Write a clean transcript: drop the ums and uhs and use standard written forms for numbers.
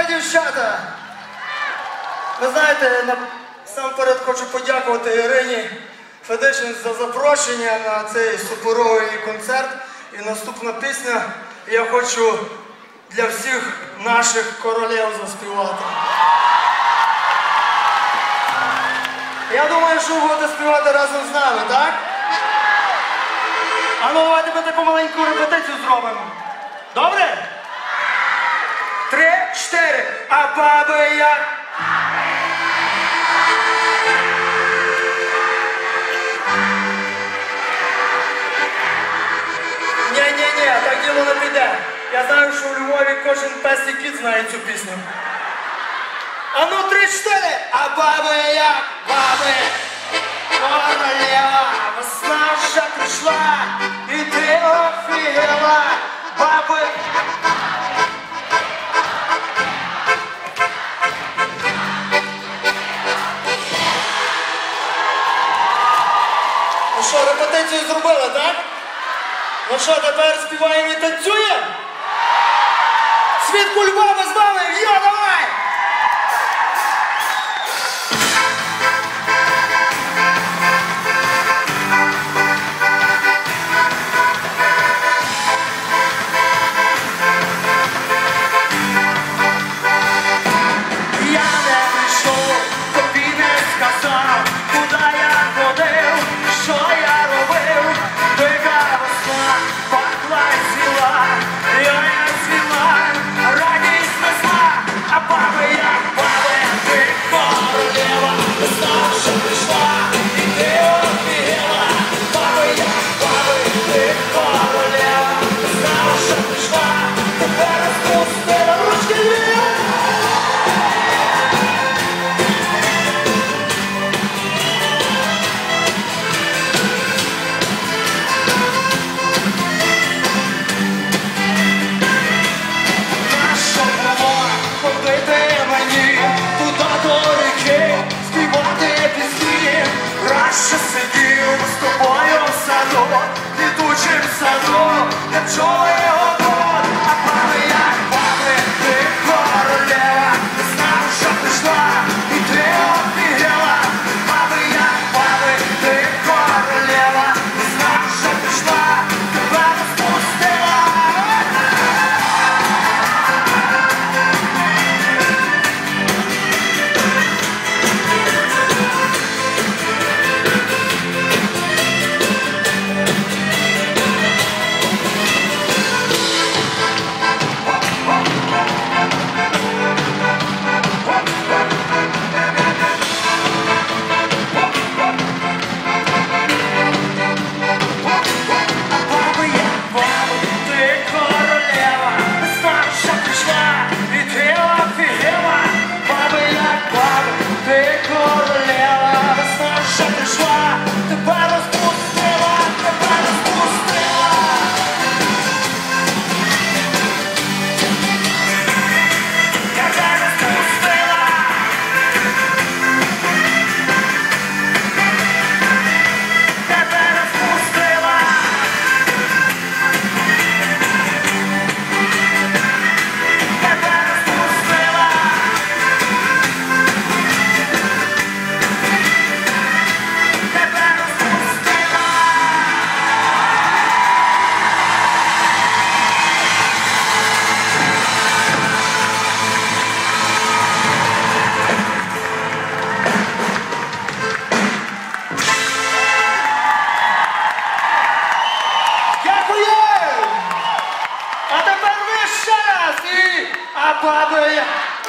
що, дівчата? Ви знаєте, насамперед хочу подякувати Ірині Федишин за запрошення на цей суперовий концерт. І наступна пісня я хочу для всіх наших королів заспівати. Я думаю, що ви будете співати разом з нами, так? А ну, давайте ми таку маленьку репетицію зробимо. Добре? 3, 4. А баби як? Ні, так діло не піде. Я знаю, що у Львові кожен пес і кіт знає цю пісню. А ну, 3, 4. А баби як? Баби. Королева, весна вже прийшла, і ти офігела, баби. Ну що, репетицію зробили, так? Ну що, тепер співаємо і танцюємо? Світ Львова з вами, йо, давай! А баби